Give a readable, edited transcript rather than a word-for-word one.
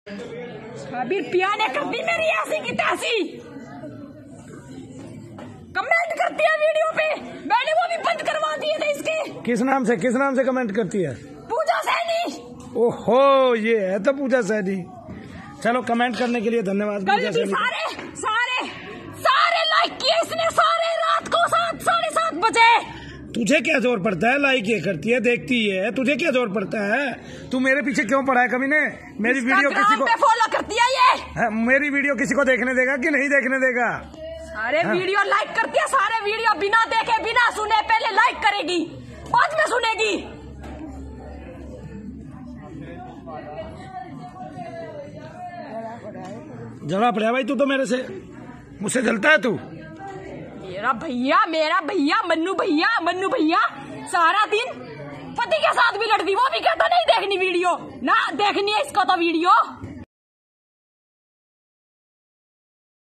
अभी पिया ने कर दी मेरी ऐसी की तैसी। कमेंट करती है वीडियो पे, मैंने वो भी बंद करवा दिए थे इसके। किस नाम से कमेंट करती है? पूजा सैनी। ओहो, ये है तो पूजा सैनी। चलो कमेंट करने के लिए धन्यवाद। कल भी सारे लाइक किए इसने, सारे रात को 7, 7:30 बजे। तुझे क्या जोर पड़ता है? लाइक ये करती है, देखती है, तुझे क्या जोर पड़ता है? तू मेरे पीछे क्यों पड़ा है? कभी ने मेरी वीडियो किसी को फॉलो करती है ये? मेरी वीडियो किसी को देखने देगा कि नहीं देखने देगा? सारे वीडियो लाइक करती है, सारे वीडियो बिना देखे बिना सुने पहले लाइक करेगी, बाद में सुनेगी। जला पड़ा भाई, तू तो मुझसे जलता है तू। मेरा भैया मन्नू भैया सारा दिन पति के साथ भी लड़ती, वो भी कहता नहीं देखनी वीडियो, ना देखनी है इसको तो वीडियो।